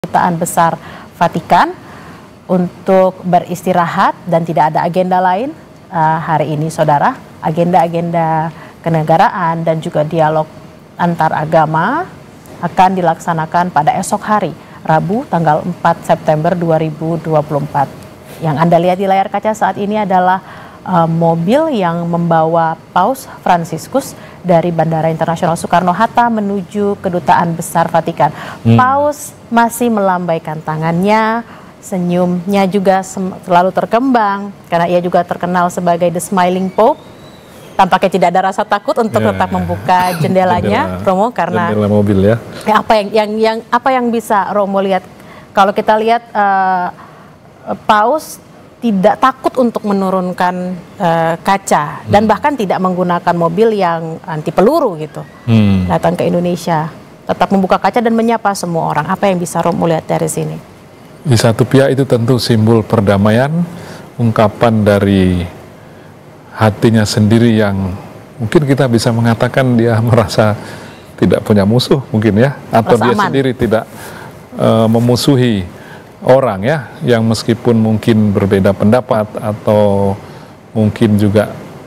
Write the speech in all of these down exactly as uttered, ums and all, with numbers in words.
Kedutaan Besar Vatikan untuk beristirahat dan tidak ada agenda lain uh, hari ini, saudara. Agenda-agenda kenegaraan dan juga dialog antar agama akan dilaksanakan pada esok hari, Rabu tanggal empat September dua ribu dua puluh empat. Yang Anda lihat di layar kaca saat ini adalah uh, mobil yang membawa Paus Fransiskus dari Bandara Internasional Soekarno-Hatta menuju Kedutaan Besar Vatikan. Hmm. Paus masih melambaikan tangannya, senyumnya juga selalu terkembang karena ia juga terkenal sebagai The Smiling Pope. Tampaknya tidak ada rasa takut untuk yeah. tetap membuka jendelanya, jendela, Romo, karena jendela mobil ya. Apa yang yang yang apa yang bisa Romo lihat? Kalau kita lihat uh, Paus tidak takut untuk menurunkan uh, kaca dan hmm. bahkan tidak menggunakan mobil yang anti peluru gitu. Hmm. Datang ke Indonesia, tetap membuka kaca dan menyapa semua orang. Apa yang bisa Romo lihat dari sini? Di satu pihak itu tentu simbol perdamaian, ungkapan dari hatinya sendiri yang mungkin kita bisa mengatakan dia merasa tidak punya musuh mungkin ya, atau merasa dia aman. Sendiri tidak uh, memusuhi orang ya, yang meskipun mungkin berbeda pendapat atau mungkin juga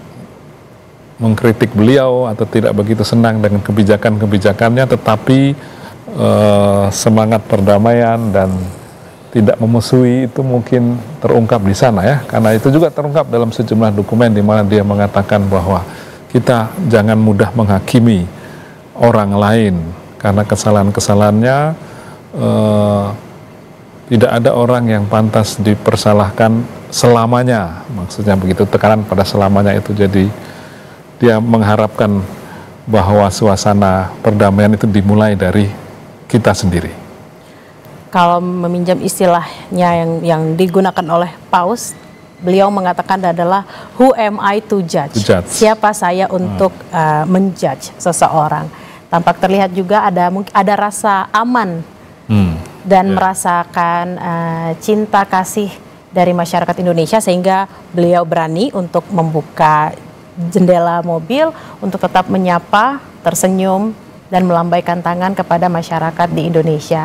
mengkritik beliau atau tidak begitu senang dengan kebijakan-kebijakannya, tetapi uh, semangat perdamaian dan tidak memusuhi itu mungkin terungkap di sana ya, karena itu juga terungkap dalam sejumlah dokumen di mana dia mengatakan bahwa kita jangan mudah menghakimi orang lain karena kesalahan-kesalahannya uh, tidak ada orang yang pantas dipersalahkan selamanya, maksudnya begitu, tekanan pada selamanya itu. Jadi dia mengharapkan bahwa suasana perdamaian itu dimulai dari kita sendiri. Kalau meminjam istilahnya yang yang digunakan oleh Paus, beliau mengatakan adalah who am I to judge? To judge. Siapa saya untuk hmm. uh, menjudge seseorang? Tampak terlihat juga ada mungkin ada rasa aman. Hmm. dan yeah. merasakan uh, cinta kasih dari masyarakat Indonesia, sehingga beliau berani untuk membuka jendela mobil untuk tetap menyapa, tersenyum dan melambaikan tangan kepada masyarakat di Indonesia.